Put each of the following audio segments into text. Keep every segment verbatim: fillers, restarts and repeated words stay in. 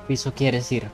piso quieres ir?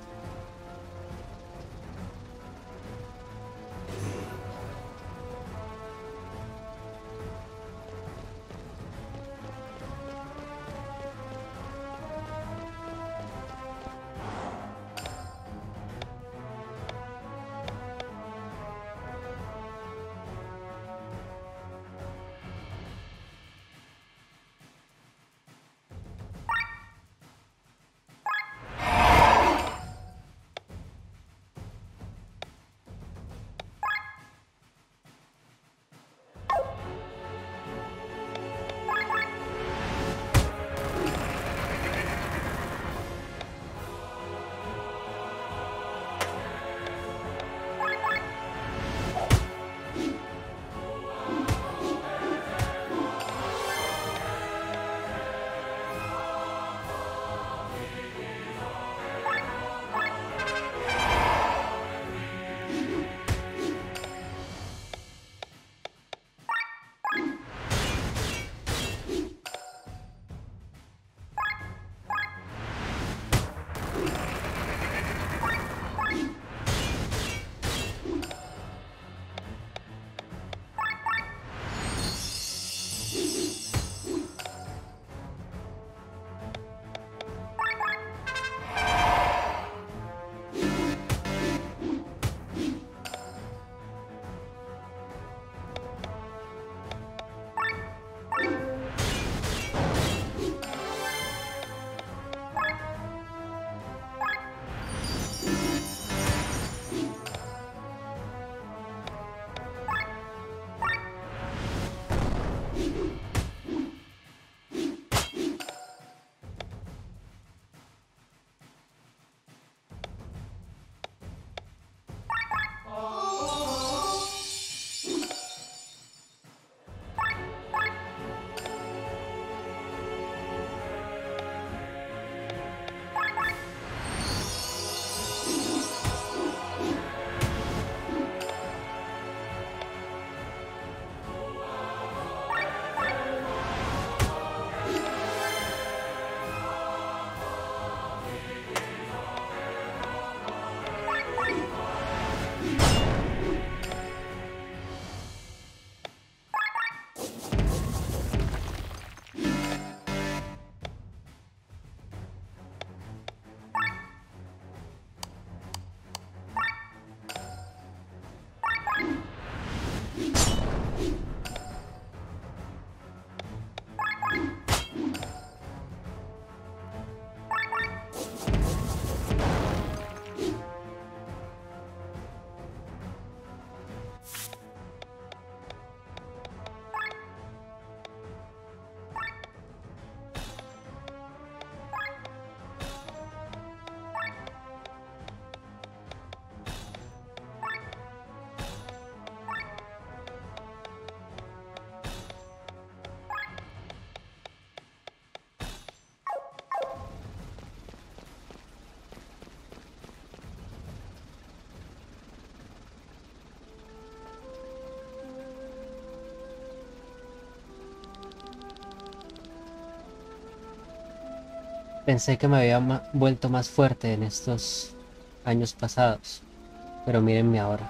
Pensé que me había ma- vuelto más fuerte en estos años pasados, pero mírenme ahora,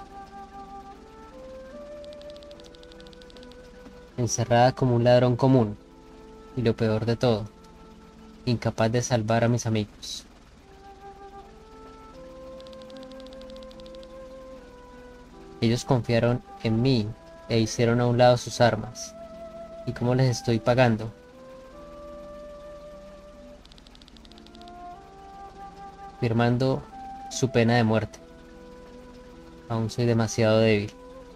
encerrada como un ladrón común, y lo peor de todo, incapaz de salvar a mis amigos. Ellos confiaron en mí e hicieron a un lado sus armas. ¿Y cómo les estoy pagando? Firmando su pena de muerte. Aún soy demasiado débil.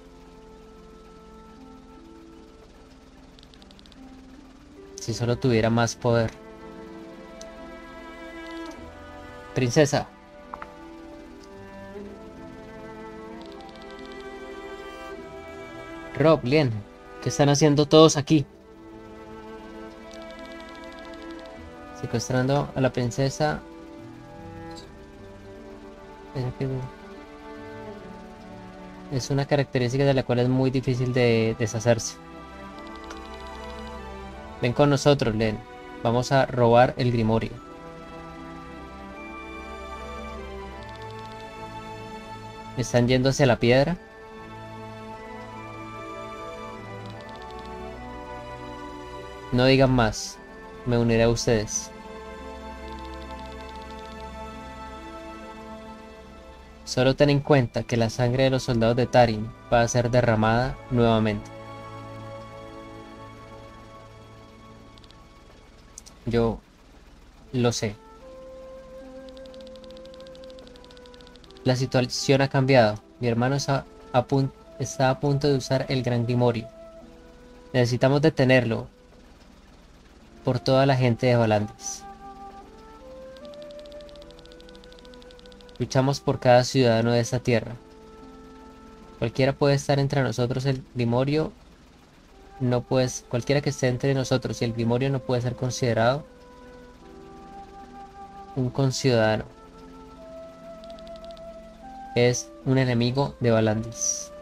Si solo tuviera más poder. Princesa. Rob, Lien, ¿qué están haciendo todos aquí? Secuestrando a la princesa. Es una característica de la cual es muy difícil de deshacerse. Ven con nosotros, Len. Vamos a robar el grimorio. ¿Están yendo hacia la piedra? No digan más. Me uniré a ustedes. Solo ten en cuenta que la sangre de los soldados de Tarim va a ser derramada nuevamente. Yo lo sé. La situación ha cambiado. Mi hermano está a, pun- está a punto de usar el Gran Grimorio. Necesitamos detenerlo por toda la gente de Valandis. Luchamos por cada ciudadano de esta tierra. Cualquiera puede estar entre nosotros el Grimorio. No puedes, cualquiera que esté entre nosotros y el Grimorio no puede ser considerado un conciudadano. Es un enemigo de Valandis.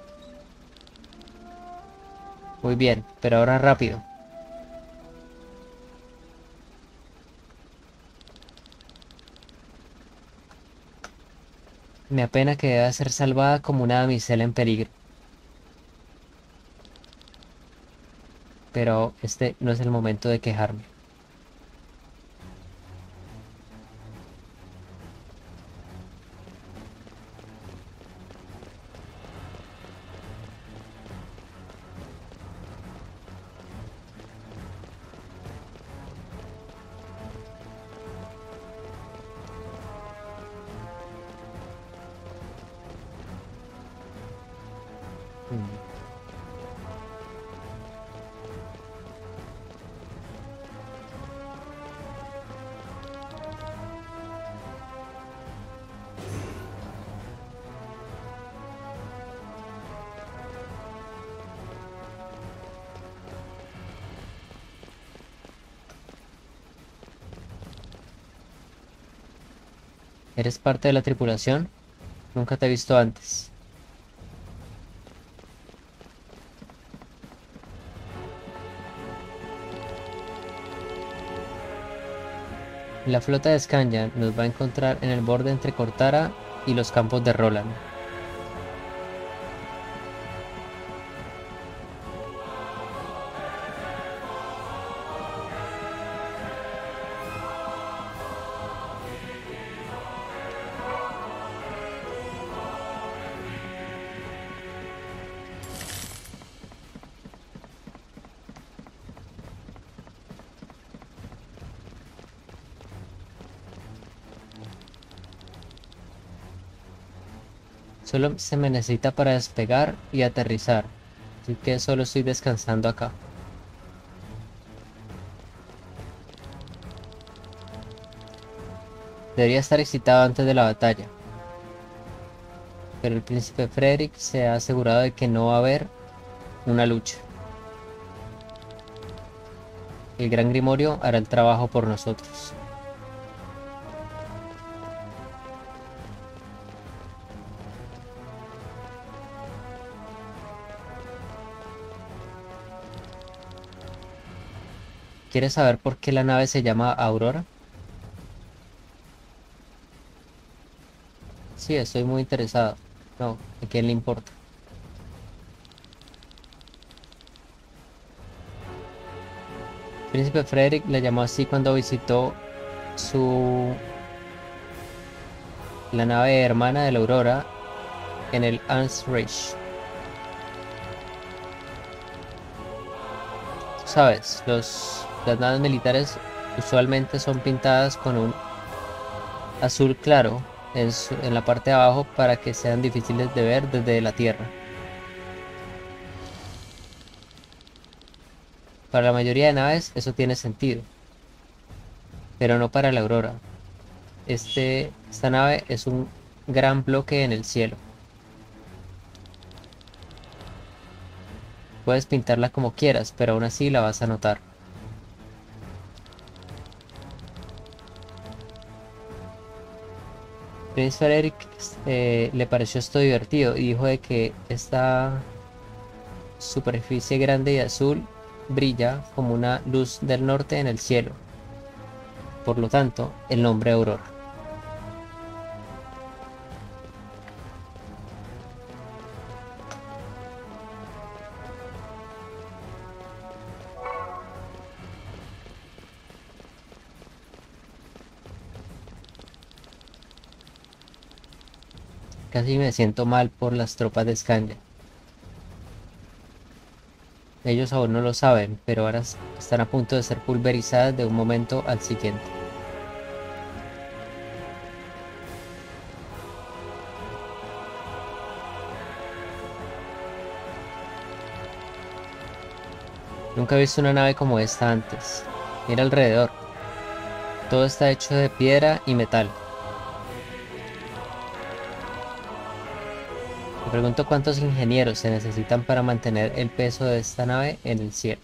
Muy bien, pero ahora rápido. Me apena que deba ser salvada como una damisela en peligro. Pero este no es el momento de quejarme. Mm. ¿Eres parte de la tripulación? Nunca te he visto antes. La flota de Scania nos va a encontrar en el borde entre Cortara y los campos de Roland. Solo se me necesita para despegar y aterrizar, así que solo estoy descansando acá. Debería estar excitado antes de la batalla, pero el príncipe Frederick se ha asegurado de que no va a haber una lucha. El Gran Grimorio hará el trabajo por nosotros. ¿Quieres saber por qué la nave se llama Aurora? Sí, estoy muy interesado. No, ¿a quién le importa? Príncipe Frederick la llamó así cuando visitó su la nave hermana de la Aurora en el Anse-Reich. Sabes, los, las naves militares usualmente son pintadas con un azul claro en, su- en la parte de abajo para que sean difíciles de ver desde la Tierra. Para la mayoría de naves eso tiene sentido, pero no para la Aurora. Este, esta nave es un gran bloque en el cielo. Puedes pintarla como quieras, pero aún así la vas a notar. Prince Frederick eh, le pareció esto divertido y dijo de que esta superficie grande y azul brilla como una luz del norte en el cielo. Por lo tanto, el nombre Aurora. casi me siento mal por las tropas de Scandia. Ellos aún no lo saben, pero ahora s- están a punto de ser pulverizadas de un momento al siguiente. Nunca he visto una nave como esta antes. Mira alrededor. Todo está hecho de piedra y metal. Me pregunto cuántos ingenieros se necesitan para mantener el peso de esta nave en el cielo.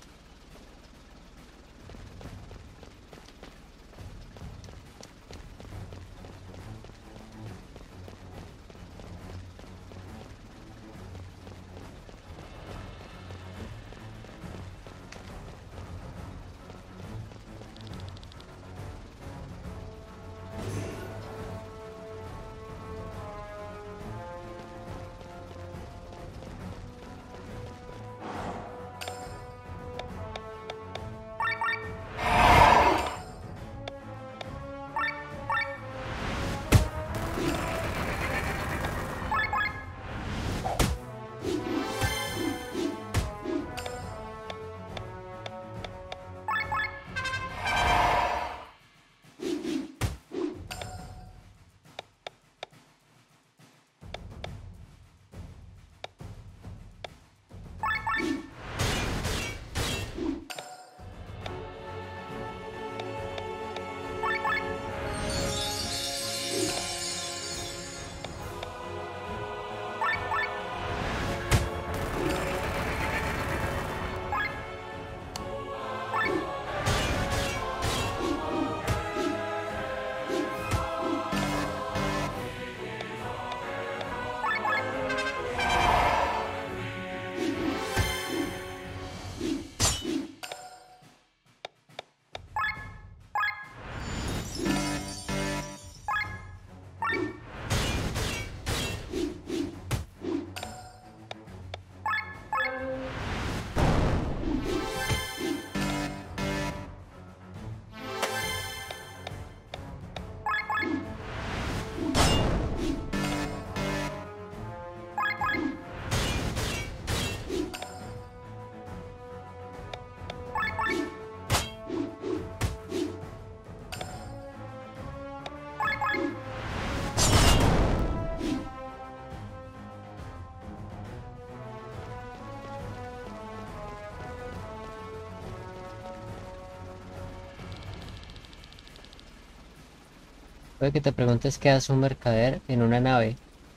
Puede que te preguntes qué hace un mercader en una nave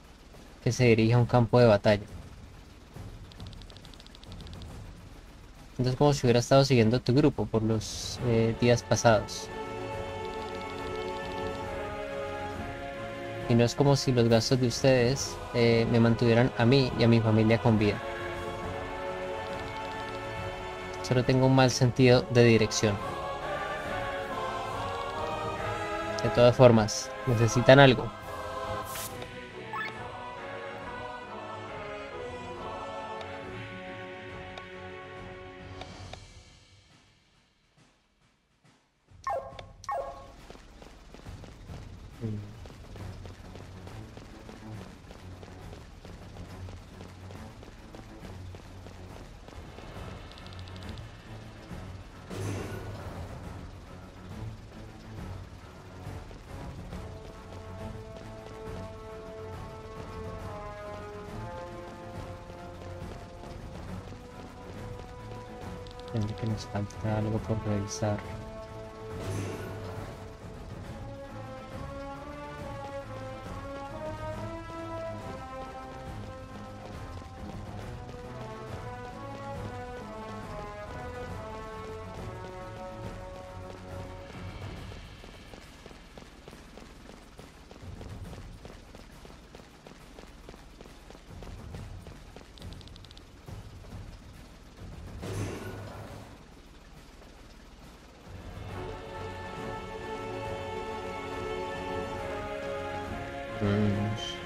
que se dirige a un campo de batalla. Entonces como si hubiera estado siguiendo tu grupo por los eh, días pasados. Y no es como si los gastos de ustedes eh, me mantuvieran a mí y a mi familia con vida. Solo tengo un mal sentido de dirección. De todas formas, necesitan algo. Mm, Tendré que nos falta algo por revisar. Mm,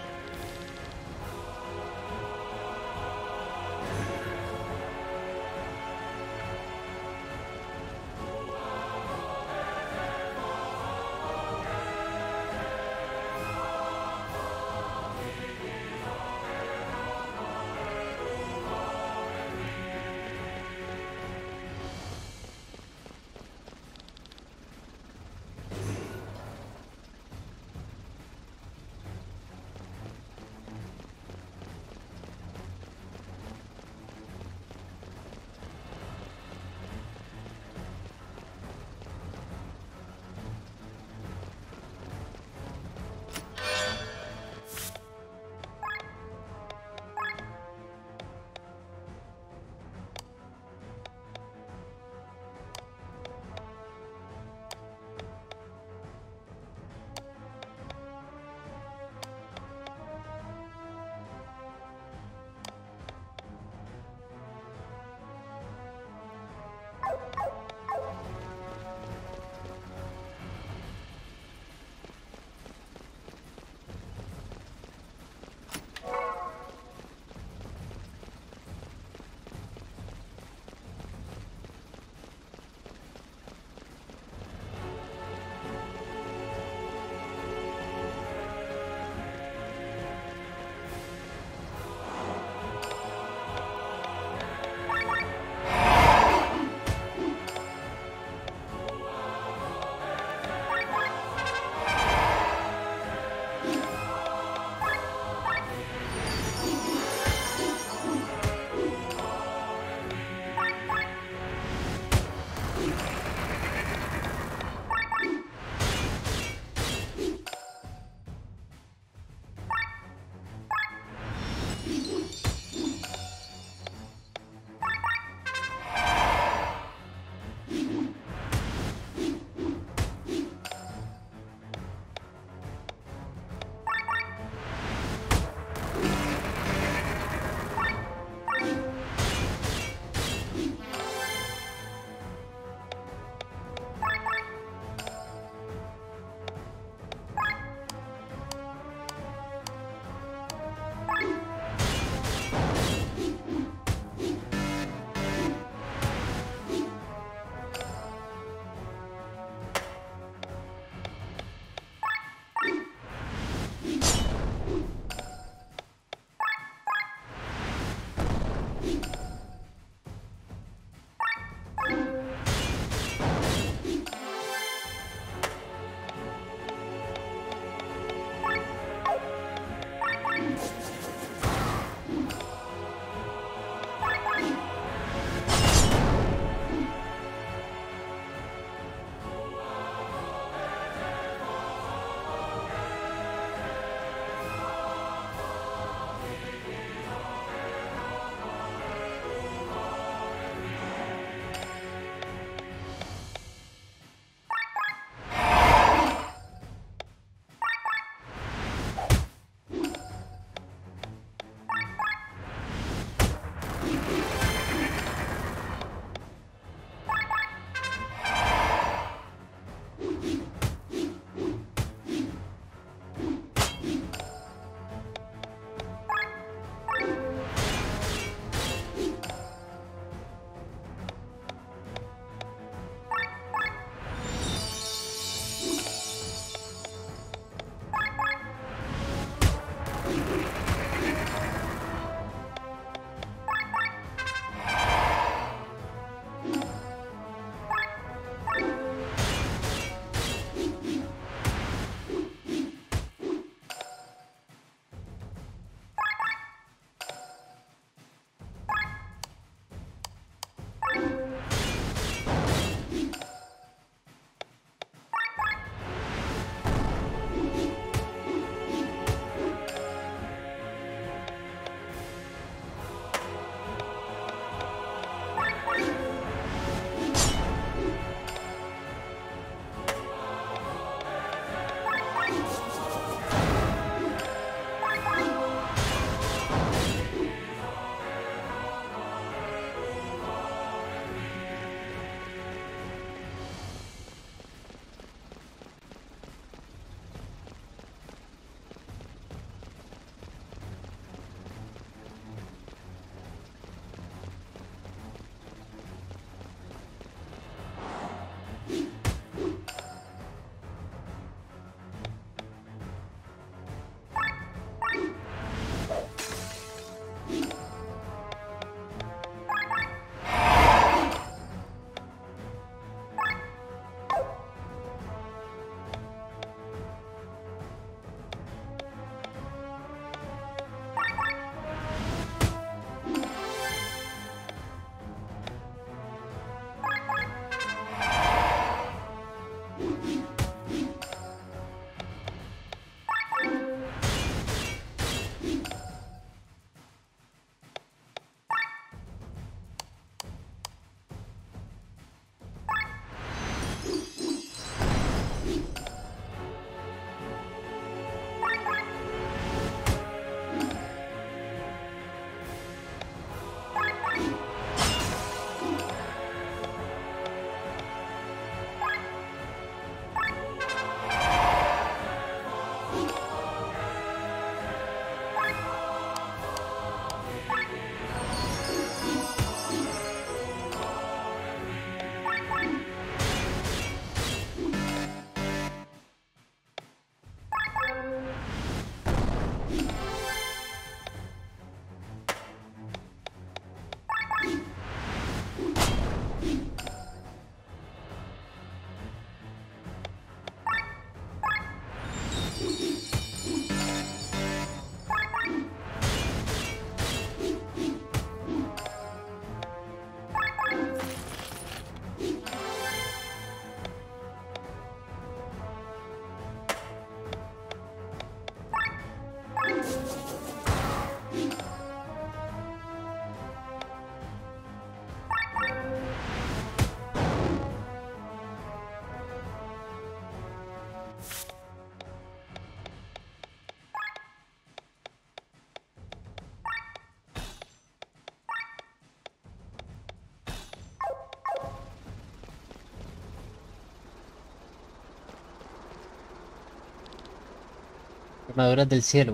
Armaduras del cielo.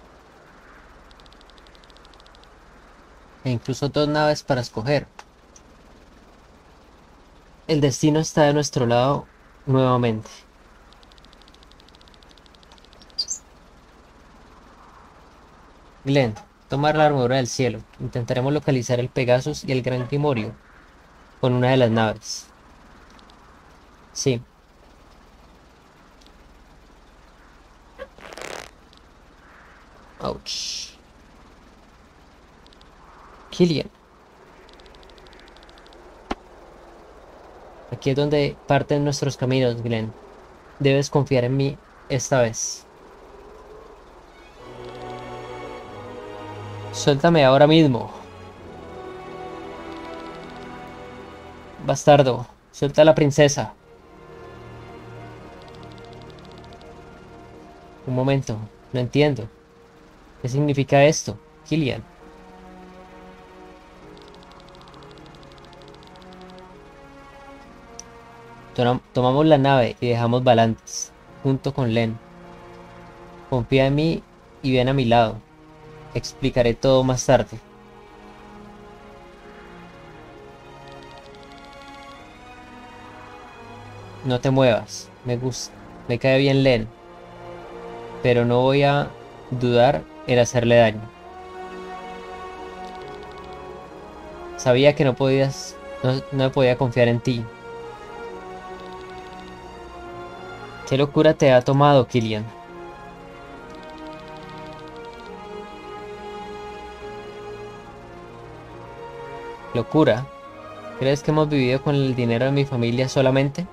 E incluso dos naves para escoger. El destino está de nuestro lado nuevamente. Glenn, tomar la armadura del cielo. Intentaremos localizar el Pegasus y el Gran Grimorio con una de las naves. Sí. Ouch. Killian. Aquí es donde parten nuestros caminos, Glenn. Debes confiar en mí esta vez. Suéltame ahora mismo. Bastardo, suelta a la princesa. Un momento, no entiendo. ¿Qué significa esto, Killian? Toma- Tomamos la nave y dejamos Valantis, junto con Len. Confía en mí y ven a mi lado. Explicaré todo más tarde. No te muevas. Me gusta. Me cae bien Len. Pero no voy a dudar en hacerle daño. Sabía que no podías... No, no me podía confiar en ti. ¿Qué locura te ha tomado, Killian? ¿Locura? ¿Crees que hemos vivido con el dinero de mi familia solamente?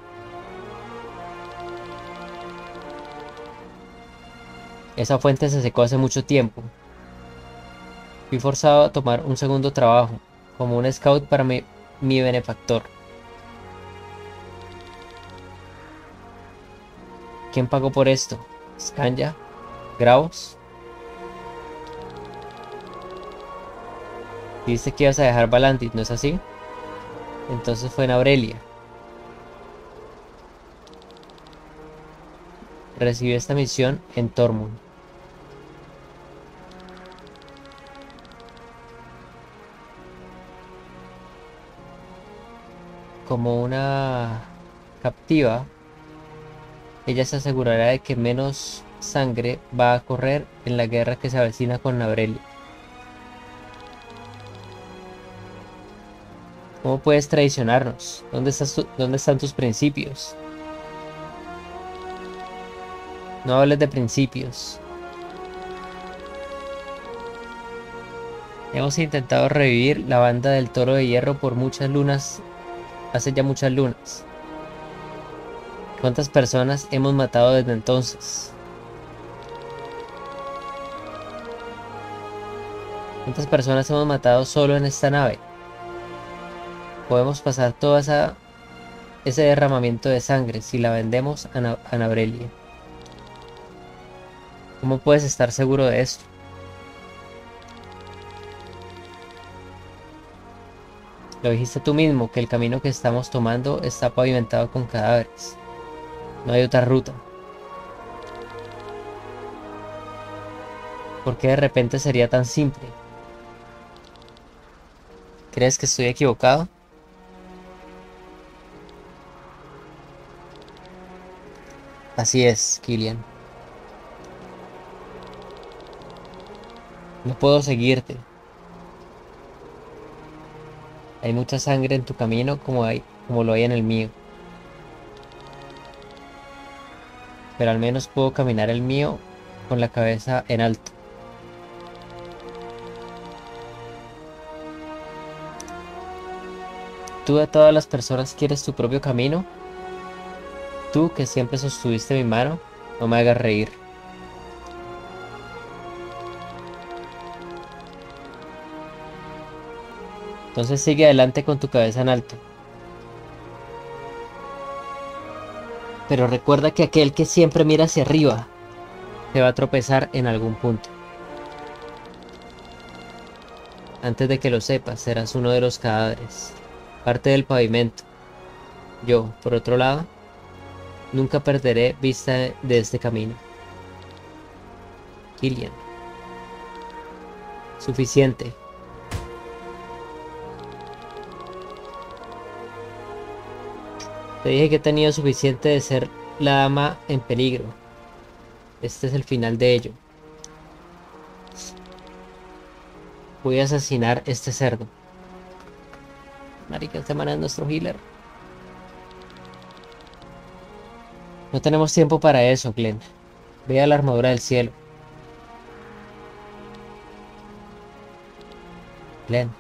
Esa fuente se secó hace mucho tiempo. Fui forzado a tomar un segundo trabajo, como un scout para mi, mi benefactor. ¿Quién pagó por esto? ¿Scania? ¿Gravos? Dijiste que ibas a dejar Valantis, ¿no es así? Entonces fue en Aurelia. Recibí esta misión en Tormund. Como una captiva, ella se asegurará de que menos sangre va a correr en la guerra que se avecina con Aurelia. ¿Cómo puedes traicionarnos? ¿Dónde estás tu- ¿Dónde están tus principios? No hables de principios. Hemos intentado revivir la banda del Toro de Hierro por muchas lunas, hace ya muchas lunas. ¿Cuántas personas hemos matado desde entonces? ¿Cuántas personas hemos matado solo en esta nave? Podemos pasar todo esa, ese derramamiento de sangre si la vendemos a, Na- a Nabrelia. ¿Cómo puedes estar seguro de esto? Lo dijiste tú mismo, que el camino que estamos tomando está pavimentado con cadáveres. No hay otra ruta. ¿Por qué de repente sería tan simple? ¿Crees que estoy equivocado? Así es, Killian. No puedo seguirte. Hay mucha sangre en tu camino como hay, como lo hay en el mío. Pero al menos puedo caminar el mío con la cabeza en alto. ¿Tú de todas las personas quieres tu propio camino? Tú que siempre sostuviste mi mano, no me hagas reír. Entonces sigue adelante con tu cabeza en alto. Pero recuerda que aquel que siempre mira hacia arriba se va a tropezar en algún punto. Antes de que lo sepas, serás uno de los cadáveres, parte del pavimento. Yo, por otro lado, nunca perderé vista de este camino. Killian. Suficiente. Te dije que he tenido suficiente de ser la dama en peligro. Este es el final de ello. Voy a asesinar este cerdo. Marica, este man es nuestro healer. No tenemos tiempo para eso, Glenn. Ve a la armadura del cielo. Glenn.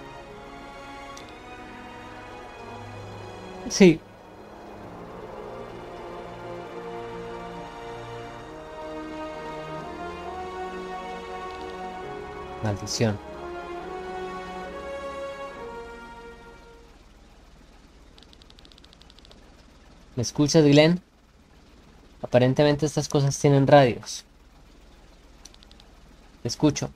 Sí. Maldición. ¿Me escuchas, Glenn? Aparentemente estas cosas tienen radios. Te escucho.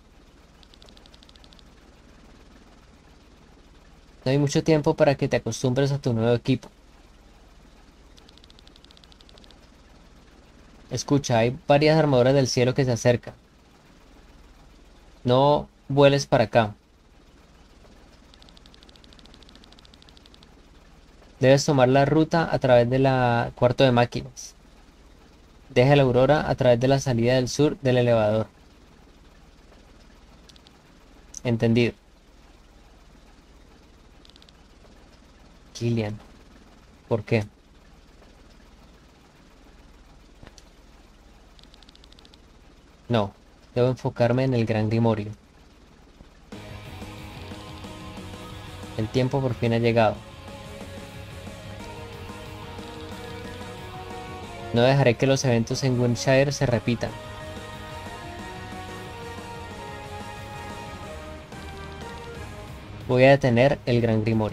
No hay mucho tiempo para que te acostumbres a tu nuevo equipo. Escucha, hay varias armaduras del cielo que se acercan. No vueles para acá. Debes tomar la ruta a través de la cuarto de máquinas. Deja la aurora a través de la salida del sur del elevador. Entendido. Killian. ¿Por qué? No. Debo enfocarme en el gran grimorio. El tiempo por fin ha llegado. No dejaré que los eventos en Windshire se repitan. Voy a detener el gran grimorio.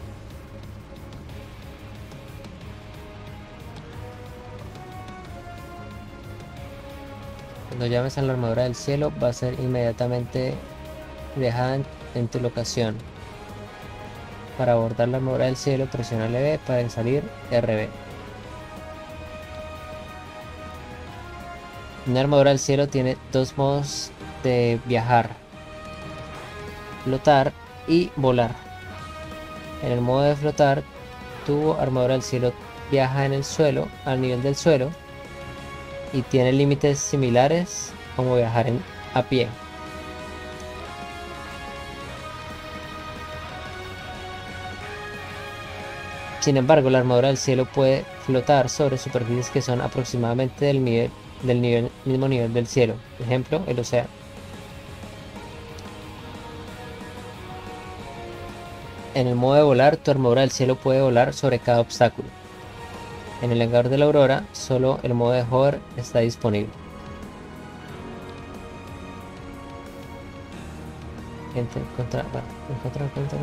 Cuando llames a la armadura del cielo, va a ser inmediatamente dejada en, en tu locación. Para abordar la armadura del cielo, presiona L B, para salir R B. Una armadura del cielo tiene dos modos de viajar: flotar y volar. En el modo de flotar, tu armadura del cielo viaja en el suelo, al nivel del suelo, y tiene límites similares como viajar en, a pie. Sin embargo, la armadura del cielo puede flotar sobre superficies que son aproximadamente del, nivel, del nivel, mismo nivel del cielo. Por ejemplo, el océano. En el modo de volar, tu armadura del cielo puede volar sobre cada obstáculo. En el hangar de la aurora, solo el modo de hover está disponible. Gente, contra, bueno, encontrar, encontrar.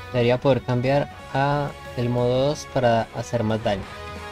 Debería poder cambiar a el modo dos para hacer más daño.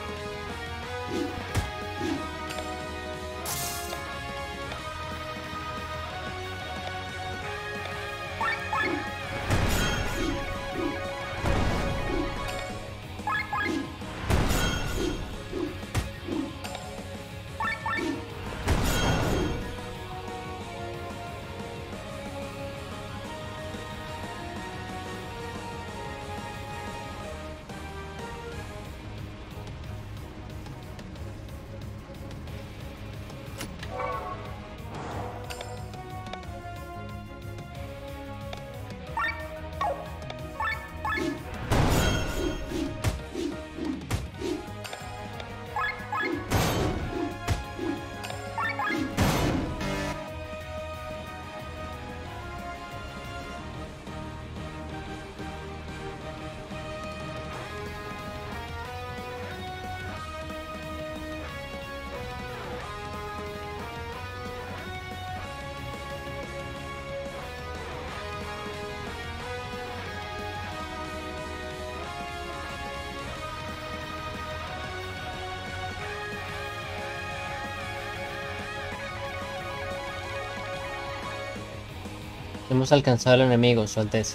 Hemos alcanzado al enemigo, Su Alteza.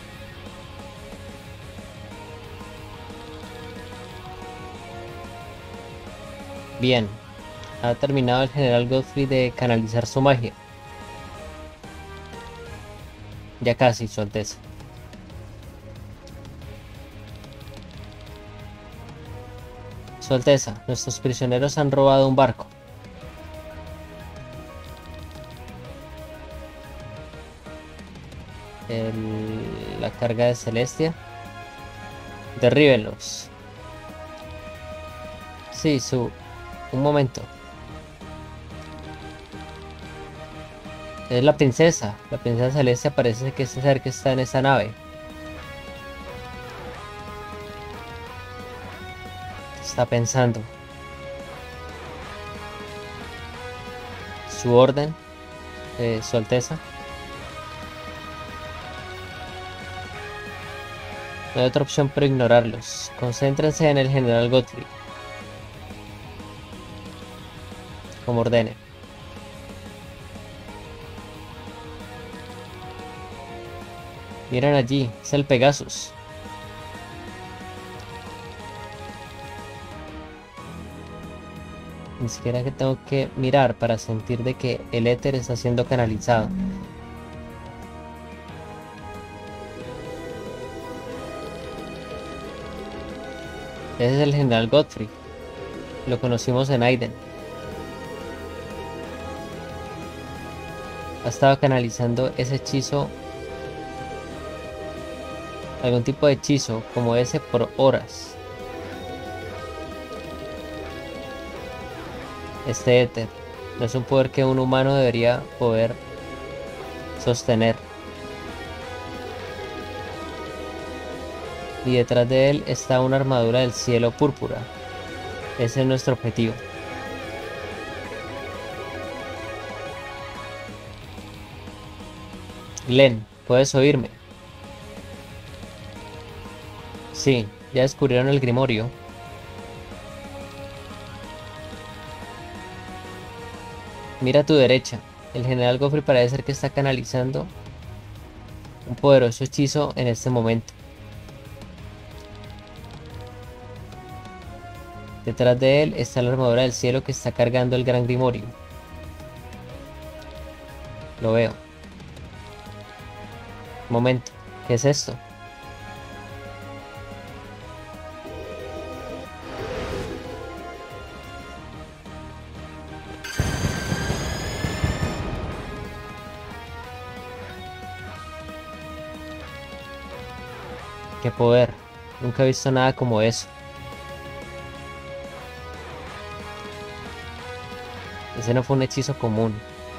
Bien, ha terminado el general Godfrey de canalizar su magia. Ya casi, Su Alteza. Su Alteza, nuestros prisioneros han robado un barco. El, la carga de Celestia. Derríbenlos. Sí, su... Un momento. Es la princesa. La princesa Celestia parece que ese ser que está en esa nave. Está pensando. Su orden. Eh, Su Alteza. No hay otra opción pero ignorarlos. Concéntrense en el general Godfrey. Como ordene. Miren allí, es el Pegasus. Ni siquiera que tengo que mirar para sentir de que el éter está siendo canalizado. Ese es el general Godfrey. Lo conocimos en Aiden. Ha estado canalizando ese hechizo. Algún tipo de hechizo como ese por horas. Este éter no es un poder que un humano debería poder sostener. Y detrás de él está una armadura del cielo púrpura. Ese es nuestro objetivo. Glenn, ¿puedes oírme? Sí, ya descubrieron el grimorio. Mira a tu derecha. El general Godfrey parece ser que está canalizando un poderoso hechizo en este momento. Detrás de él está la armadura del cielo que está cargando el gran grimorio. Lo veo. Momento, ¿qué es esto? ¡Qué poder! Nunca he visto nada como eso. Ese no fue un hechizo común.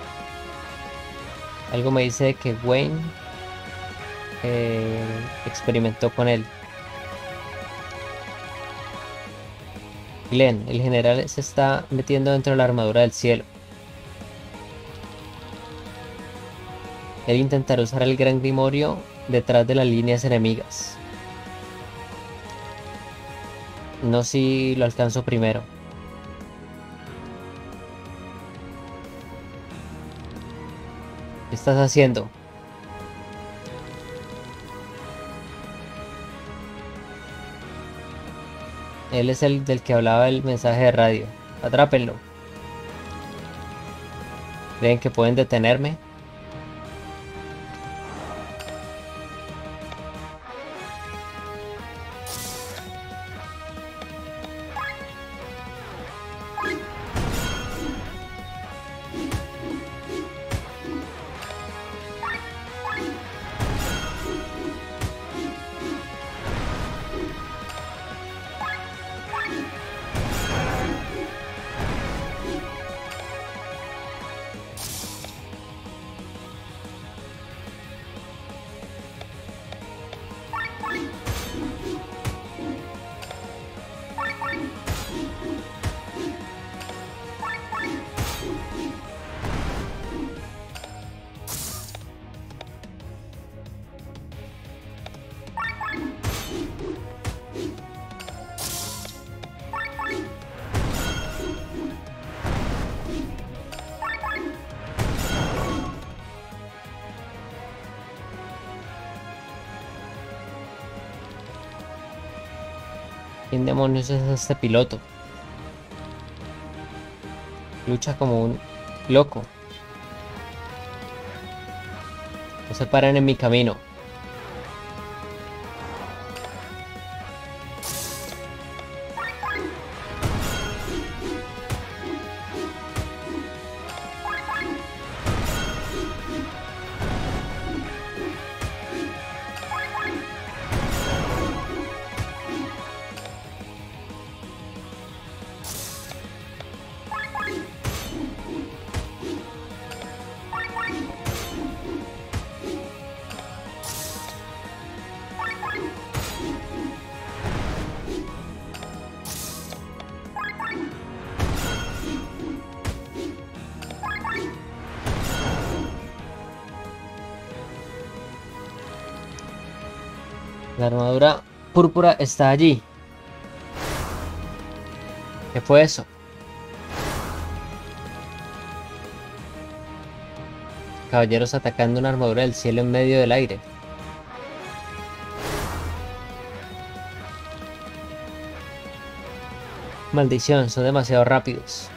Algo me dice que Wayne eh, experimentó con él. Glenn, el general se está metiendo dentro de la armadura del cielo. Él intentará usar el gran grimorio detrás de las líneas enemigas. No sé si lo alcanzo primero. ¿Qué estás haciendo? Él es el del que hablaba el mensaje de radio. Atrápenlo. ¿Creen que pueden detenerme? ¿Quién demonios es este piloto? Lucha como un loco. No se paran en mi camino. La armadura púrpura está allí. ¿Qué fue eso? Caballeros atacando una armadura del cielo en medio del aire. Maldición, son demasiado rápidos.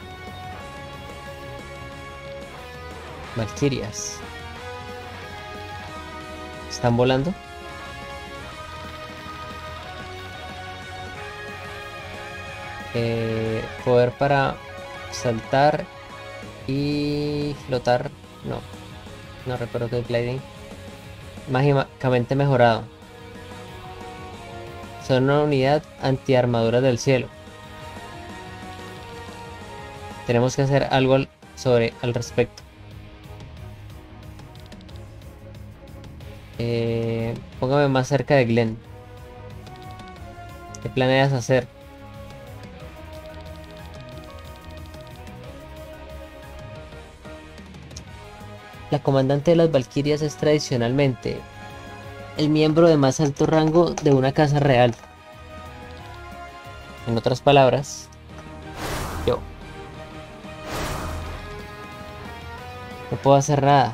Valquirias. ¿Están volando? Eh, poder para saltar y flotar. No, no recuerdo que el gliding. Mágicamente mejorado. Son una unidad anti-armadura del cielo. Tenemos que hacer algo al, sobre, al respecto. Eh, póngame más cerca de Glenn. ¿Qué planeas hacer? La comandante de las Valquirias es tradicionalmente el miembro de más alto rango de una casa real. En otras palabras, yo. No puedo hacer nada.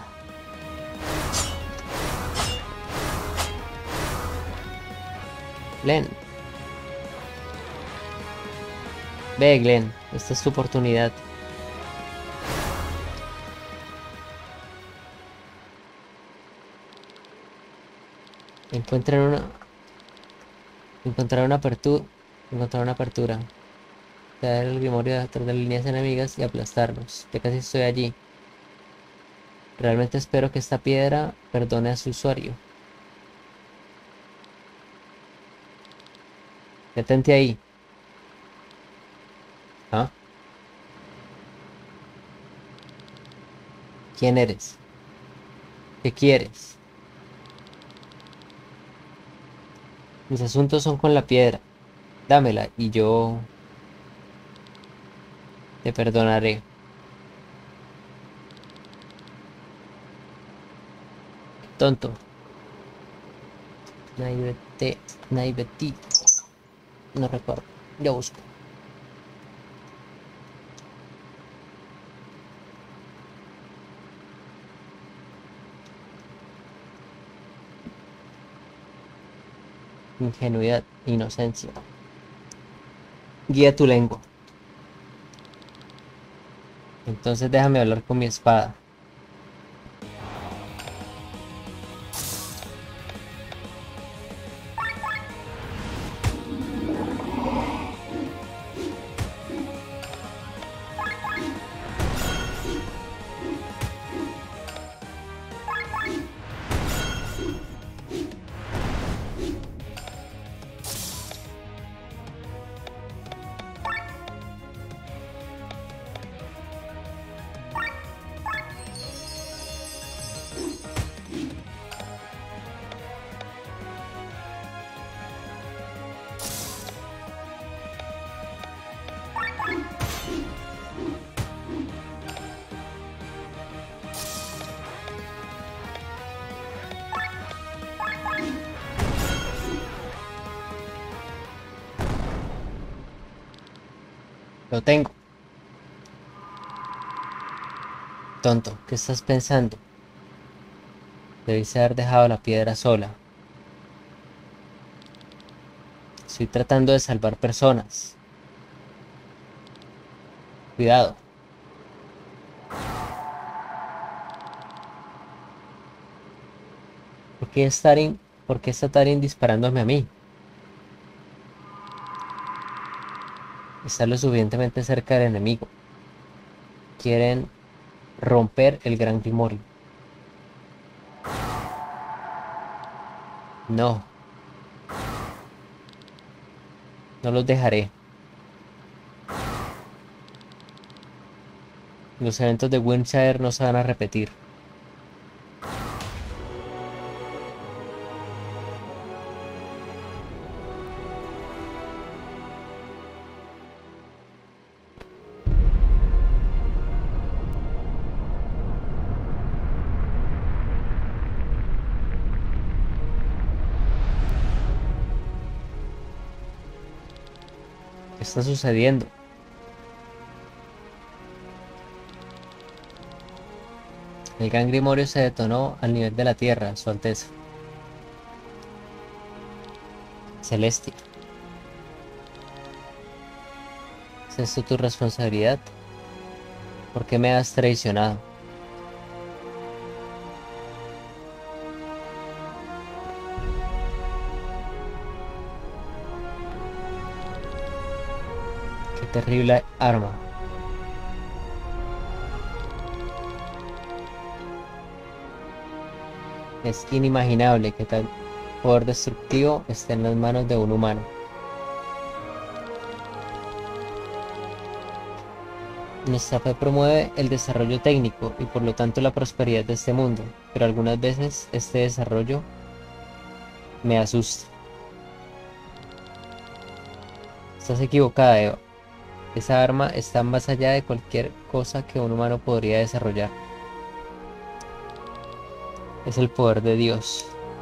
Glenn. Ve, Glenn, esta es tu oportunidad. Encuentran una... Encontrar una apertura... Encontrar una apertura. Dar el grimorio detrás de las líneas enemigas y aplastarlos. Ya casi estoy allí. Realmente espero que esta piedra perdone a su usuario. Detente ahí. ¿Ah? ¿Quién eres? ¿Qué quieres? Mis asuntos son con la piedra. Dámela y yo te perdonaré. Tonto. Naivete, naivety. No recuerdo. Ya busco. Ingenuidad, inocencia. Guía tu lengua. Entonces déjame hablar con mi espada. Lo tengo. Tonto, ¿qué estás pensando? Debiste haber dejado la piedra sola. Estoy tratando de salvar personas. Cuidado. ¿Por qué Starin, ¿por qué está Tarin disparándome a mí? Está lo suficientemente cerca del enemigo. Quieren romper el gran Grimorio. No. No los dejaré. Los eventos de Windshire no se van a repetir. ¿Qué está sucediendo? El gran Grimorio se detonó al nivel de la Tierra, Su Alteza. Celestia. ¿Es esto tu responsabilidad? ¿Por qué me has traicionado? Qué terrible arma. Es inimaginable que tal poder destructivo esté en las manos de un humano. Nuestra fe promueve el desarrollo técnico y por lo tanto la prosperidad de este mundo, pero algunas veces este desarrollo me asusta. Estás equivocada, Eva. Esa arma está más allá de cualquier cosa que un humano podría desarrollar. Es el poder de Dios.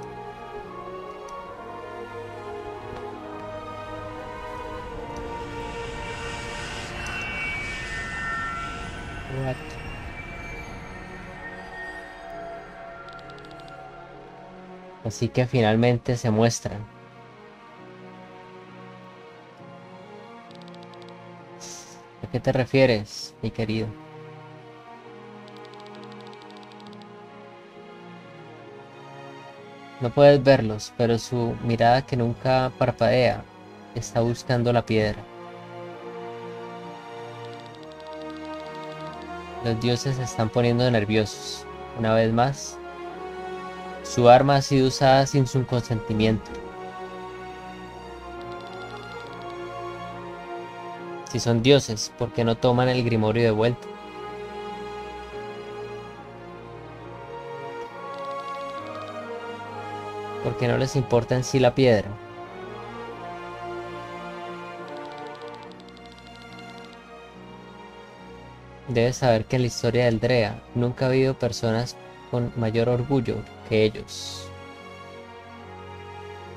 What? Así que finalmente se muestran. ¿A qué te refieres, mi querido? No puedes verlos, pero su mirada que nunca parpadea está buscando la piedra. Los dioses se están poniendo nerviosos. Una vez más, su arma ha sido usada sin su consentimiento. Si son dioses, ¿por qué no toman el Grimorio de vuelta? ¿Por qué no les importa en sí la piedra? Debes saber que en la historia del Drea nunca ha habido personas con mayor orgullo que ellos.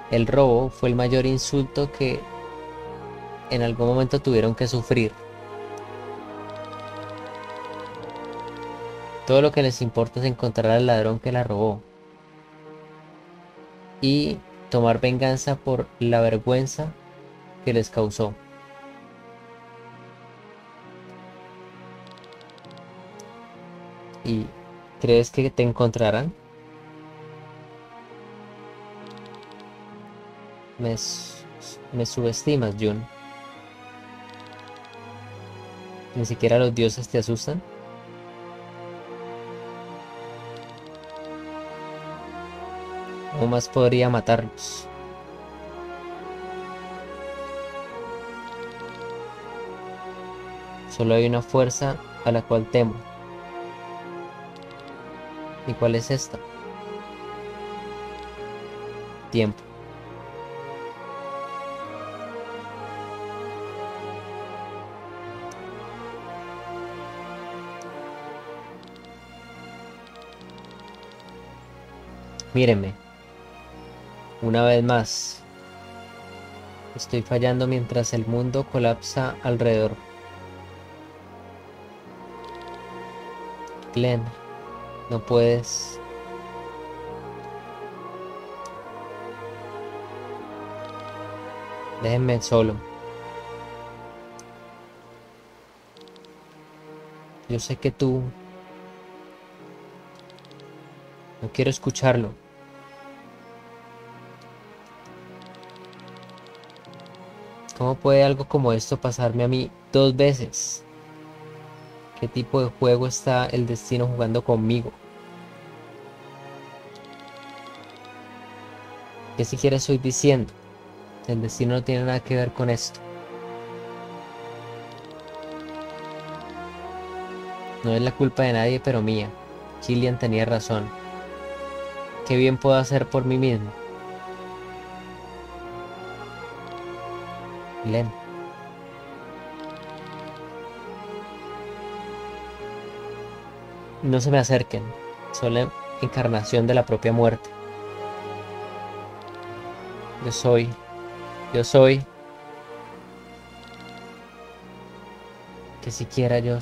El robo fue el mayor insulto que en algún momento tuvieron que sufrir. Todo lo que les importa es encontrar al ladrón que la robó y tomar venganza por la vergüenza que les causó. ¿Y crees que te encontrarán? Me, s- me subestimas, Jun. Ni siquiera los dioses te asustan. ¿Cómo más podría matarlos? Solo hay una fuerza a la cual temo. ¿Y cuál es esta? Tiempo. Míreme, una vez más. Estoy fallando mientras el mundo colapsa alrededor. Glenn, no puedes. Déjenme solo. Yo sé que tú... No quiero escucharlo. ¿Cómo puede algo como esto pasarme a mí dos veces? ¿Qué tipo de juego está el destino jugando conmigo? ¿Qué siquiera estoy diciendo? El destino no tiene nada que ver con esto. No es la culpa de nadie, pero mía. Killian tenía razón. ¿Qué bien puedo hacer por mí mismo? Glenn, no se me acerquen. Soy la encarnación de la propia muerte. Yo soy, yo soy, que siquiera yo...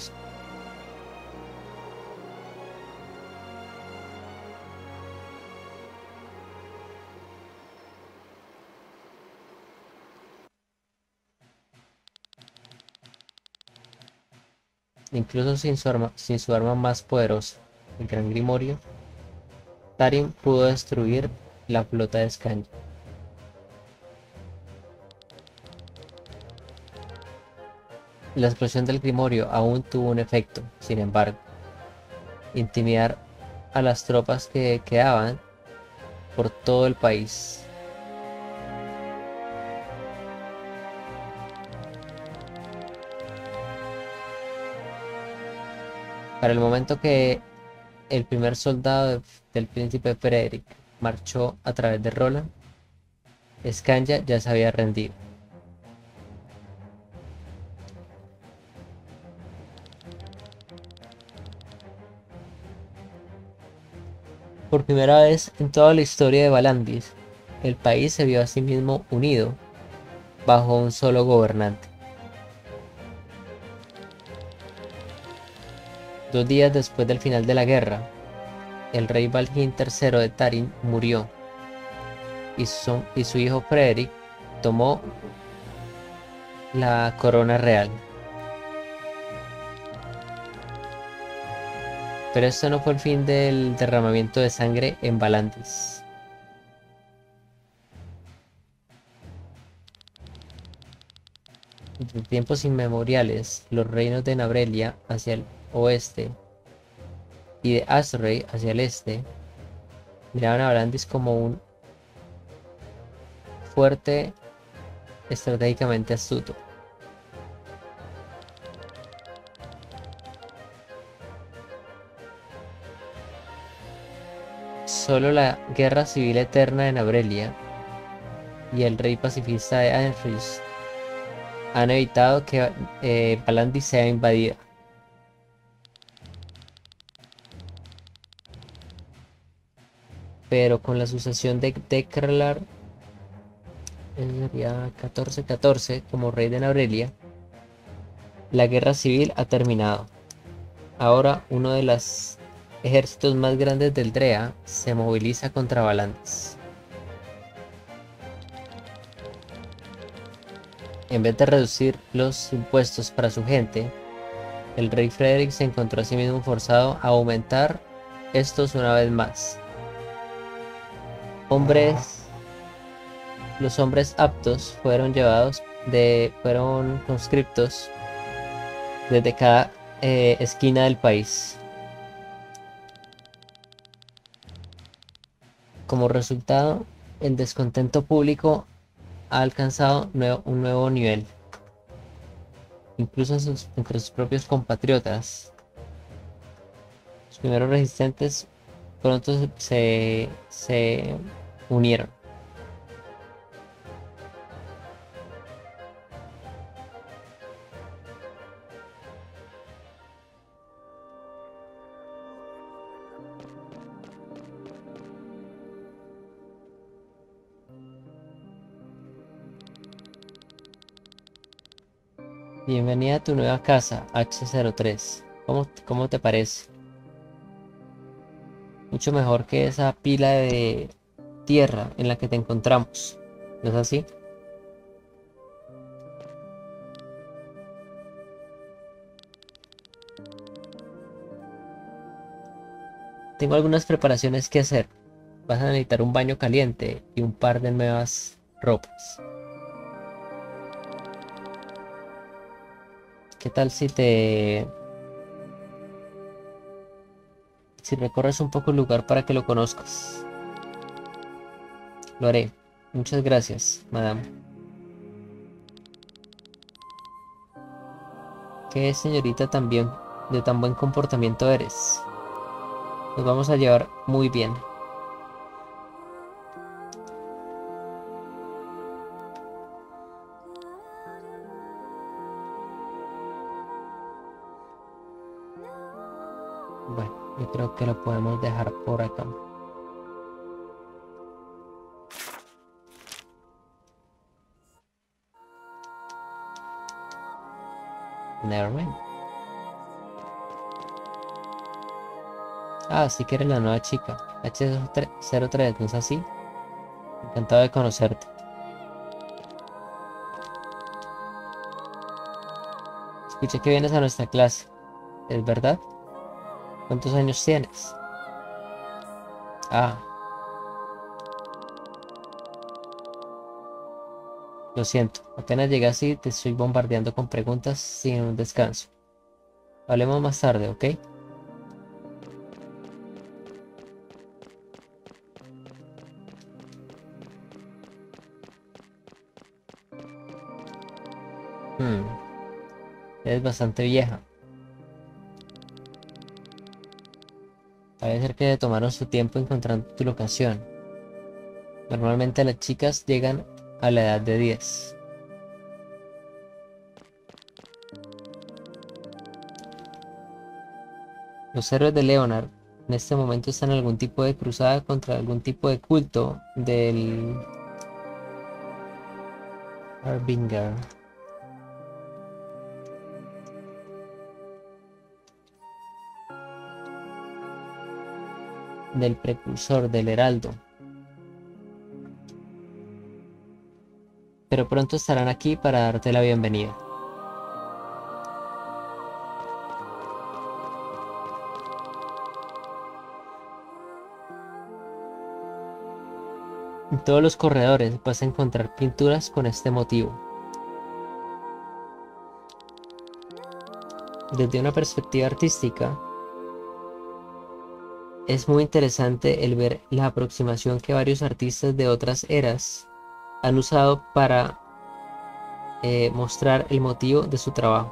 Incluso sin su arma, sin su arma más poderosa, el Gran Grimorio, Tarim pudo destruir la flota de Scandia. La explosión del Grimorio aún tuvo un efecto, sin embargo, intimidar a las tropas que quedaban por todo el país. Para el momento que el primer soldado de- del príncipe Frederick marchó a través de Roland, Scandia ya se había rendido. Por primera vez en toda la historia de Valandis, el país se vio a sí mismo unido bajo un solo gobernante. Dos días después del final de la guerra, el rey Valhin tercero de Tarim murió y su, y su hijo Frederick tomó la corona real. Pero esto no fue el fin del derramamiento de sangre en Valandis. Desde tiempos inmemoriales, los reinos de Nabrelia hacia el oeste y de Azrey hacia el este miraban a Valandis como un fuerte estratégicamente astuto. Solo la guerra civil eterna de Nabrelia y el rey pacifista de Aenris han evitado que eh, Valandis sea invadida. Pero con la sucesión de Dekrlar Ese sería catorce catorce como rey de Aurelia. La guerra civil ha terminado. Ahora uno de los ejércitos más grandes del Drea se moviliza contra Valandas. En vez de reducir los impuestos para su gente, el rey Frederick se encontró a sí mismo forzado a aumentar estos una vez más. Hombres, los hombres aptos fueron llevados de, fueron conscriptos desde cada eh, esquina del país. Como resultado, el descontento público ha alcanzado nuevo, un nuevo nivel, incluso en sus, entre sus propios compatriotas. Los primeros resistentes pronto se, se unieron. Bienvenida a tu nueva casa, hache cero tres. ¿Cómo, cómo te parece? Mucho mejor que esa pila de tierra en la que te encontramos. ¿No es así? Tengo algunas preparaciones que hacer. Vas a necesitar un baño caliente y un par de nuevas ropas. ¿Qué tal si te... si recorres un poco el lugar para que lo conozcas? Lo haré. Muchas gracias, madame. ¿Qué señorita también de tan buen comportamiento eres? Nos vamos a llevar muy bien. Bueno, yo creo que lo podemos dejar por acá. Nevermind. Ah, sí que eres la nueva chica. hache cero tres, ¿no es así? Encantado de conocerte. Escuché que vienes a nuestra clase. ¿Es verdad? ¿Cuántos años tienes? Ah, lo siento. Apenas llegué así, te estoy bombardeando con preguntas sin un descanso. Hablemos más tarde, ¿ok? Hmm, eres bastante vieja. Parece ser que tomaron su tiempo encontrando tu locación. Normalmente las chicas llegan a la edad de diez. Los héroes de Leonard en este momento están en algún tipo de cruzada contra algún tipo de culto del Harbinger. Del precursor del Heraldo. Pero pronto estarán aquí para darte la bienvenida. En todos los corredores vas a encontrar pinturas con este motivo. Desde una perspectiva artística, es muy interesante el ver la aproximación que varios artistas de otras eras han usado para eh, mostrar el motivo de su trabajo.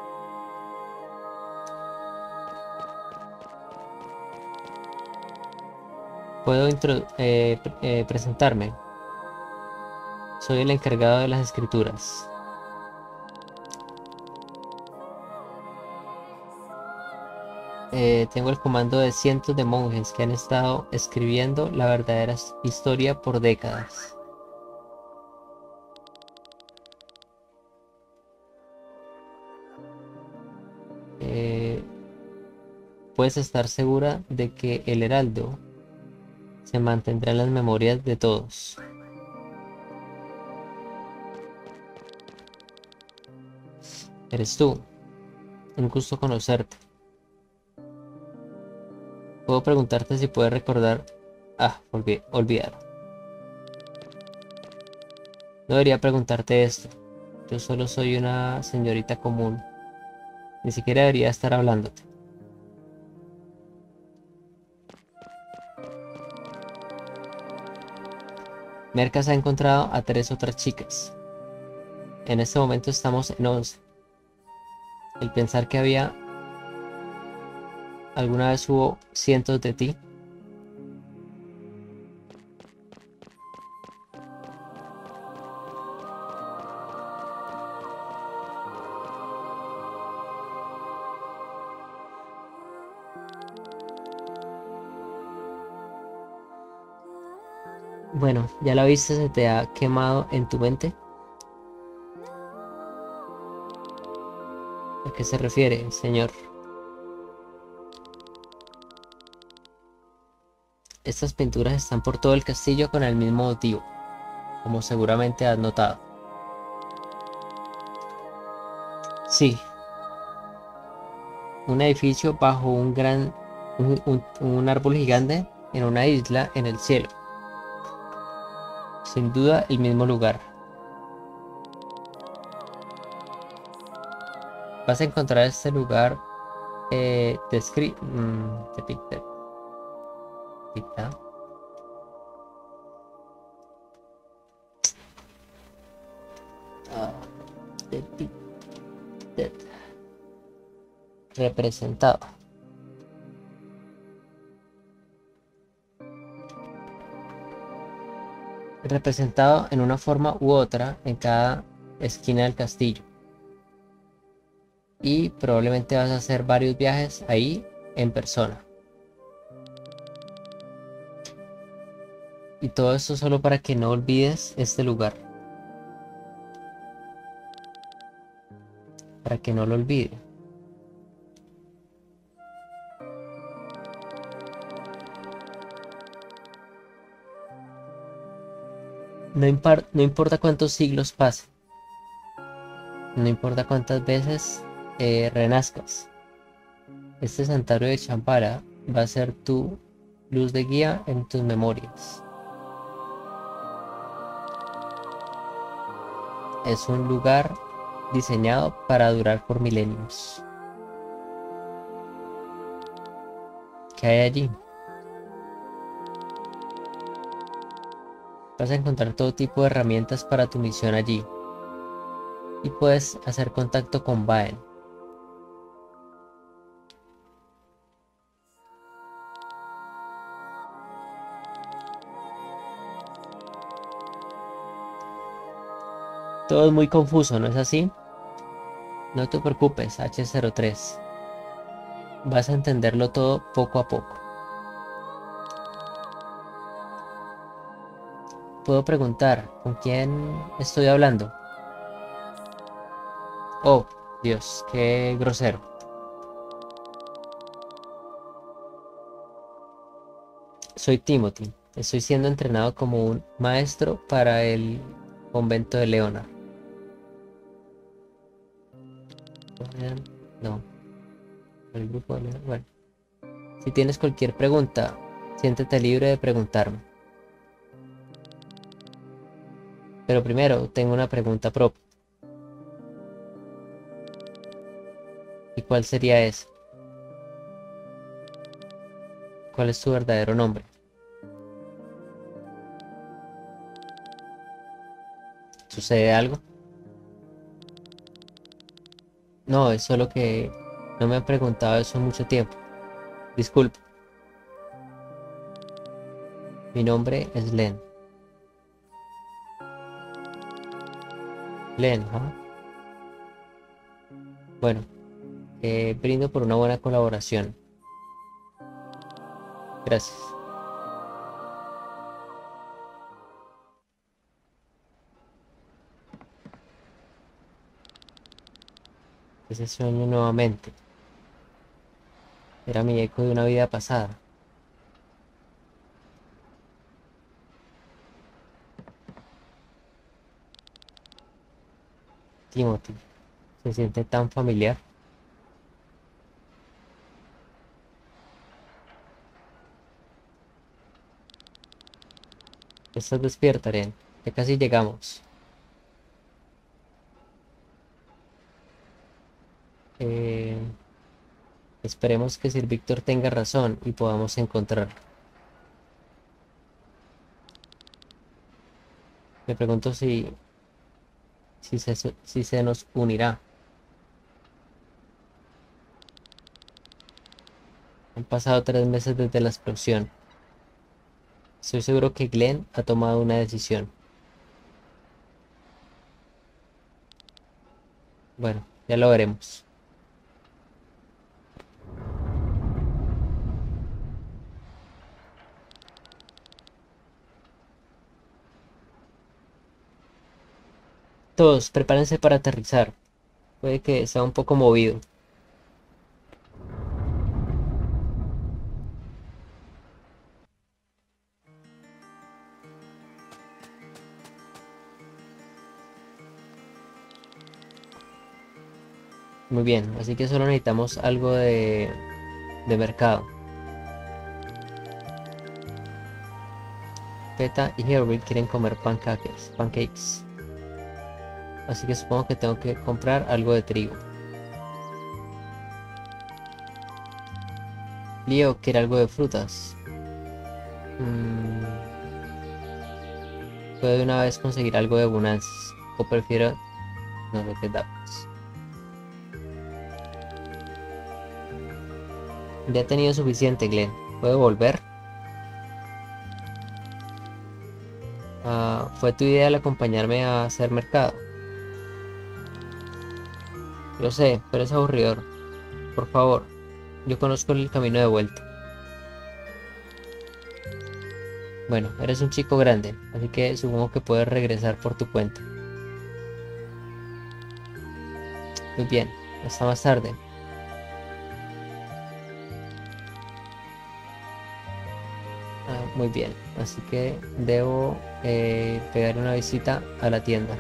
Puedo eh, eh, presentarme. Soy el encargado de las escrituras. Eh, tengo el comando de cientos de monjes que han estado escribiendo la verdadera historia por décadas. puedes estar segura de que el heraldo se mantendrá en las memorias de todos. Eres tú. Un gusto conocerte. Puedo preguntarte si puedes recordar... Ah, olvi- olvidar. No debería preguntarte esto. Yo solo soy una señorita común. Ni siquiera debería estar hablándote. Mercas ha encontrado a tres otras chicas. En este momento estamos en once. El pensar que había alguna vez hubo cientos de ti. Bueno, ¿ya la viste? ¿Se te ha quemado en tu mente? ¿A qué se refiere, señor? Estas pinturas están por todo el castillo con el mismo motivo, como seguramente has notado. Sí, un edificio bajo un gran, un, un- un árbol gigante en una isla en el cielo. Sin duda el mismo lugar. Vas a encontrar este lugar eh, descri- mm, depict- depicta- ah, depicted, representado. Representado en una forma u otra en cada esquina del castillo. Y probablemente vas a hacer varios viajes ahí en persona. Y todo esto solo para que no olvides este lugar. Para que no lo olvides. No, impar- no importa cuántos siglos pasen. No importa cuántas veces eh, renazcas. Este santuario de Champara va a ser tu luz de guía en tus memorias. Es un lugar diseñado para durar por milenios. ¿Qué hay allí? Vas a encontrar todo tipo de herramientas para tu misión allí. Y puedes hacer contacto con Baen. Todo es muy confuso, ¿no es así? No te preocupes, H cero tres. Vas a entenderlo todo poco a poco. Puedo preguntar, ¿con quién estoy hablando? Oh, Dios, qué grosero. Soy Timothy. Estoy siendo entrenado como un maestro para el convento de Leonard. No, el grupo de Leonard. Bueno, si tienes cualquier pregunta, siéntete libre de preguntarme. Pero primero, tengo una pregunta propia. ¿Y cuál sería esa? ¿Cuál es tu verdadero nombre? ¿Sucede algo? No, es solo que no me han preguntado eso en mucho tiempo. Disculpe, mi nombre es Len. Len, ¿ah? Bueno, eh, brindo por una buena colaboración. Gracias. Ese sueño nuevamente. Era mi eco de una vida pasada. Timothy. Se siente tan familiar. Estás despierta, Ren. Ya casi llegamos. Eh, Esperemos que Sir Víctor tenga razón y podamos encontrarlo. Me pregunto si, si se, si se nos unirá. Han pasado tres meses desde la explosión. Estoy seguro que Glenn ha tomado una decisión. Bueno, ya lo veremos. Todos, prepárense para aterrizar. Puede que sea un poco movido. Muy bien, así que solo necesitamos algo de, de mercado. Peta y Herbie quieren comer pancakes, pancakes. Así que supongo que tengo que comprar algo de trigo. Leo quiere algo de frutas. Mm, ¿Puedo de una vez conseguir algo de bonanzas? O prefiero... No sé qué damos. Ya he tenido suficiente, Glenn. ¿Puedo volver? Ah, ¿fue tu idea el acompañarme a hacer mercado? Lo sé, pero es aburridor. Por favor, yo conozco el camino de vuelta. Bueno, eres un chico grande, así que supongo que puedes regresar por tu cuenta. Muy bien, hasta más tarde. Ah, muy bien, así que debo eh, pegar una visita a la tienda.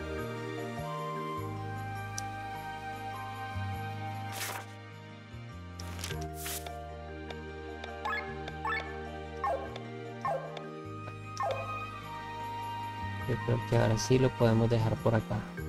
Yo creo que ahora sí lo podemos dejar por acá.